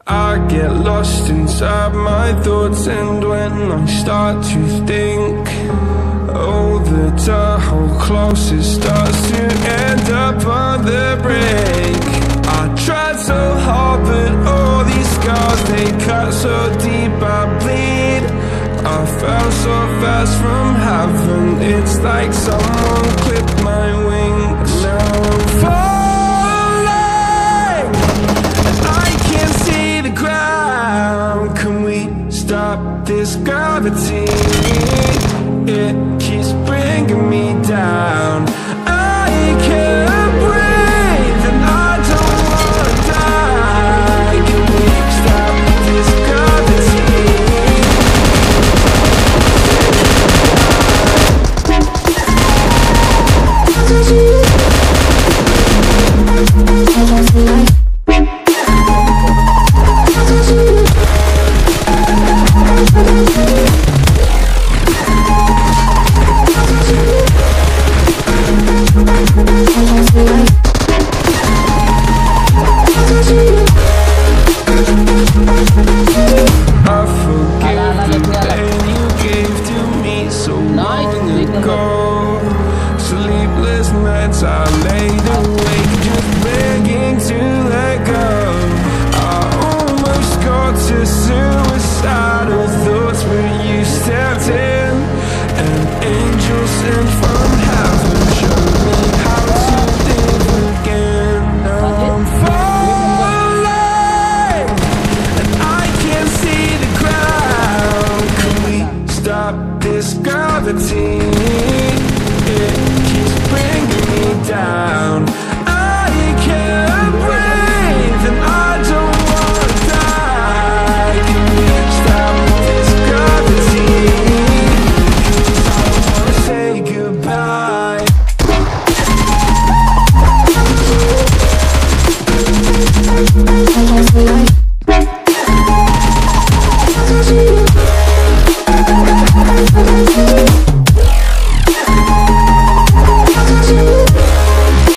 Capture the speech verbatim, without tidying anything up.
I get lost inside my thoughts, and when I start to think, oh, the Tahoe closest starts to end up on the brink. I tried so hard, but all these scars, they cut so deep I bleed. I fell so fast from heaven, it's like someone clipped my wings. Now I'm falling, I can't see the ground. Can we stop this gravity?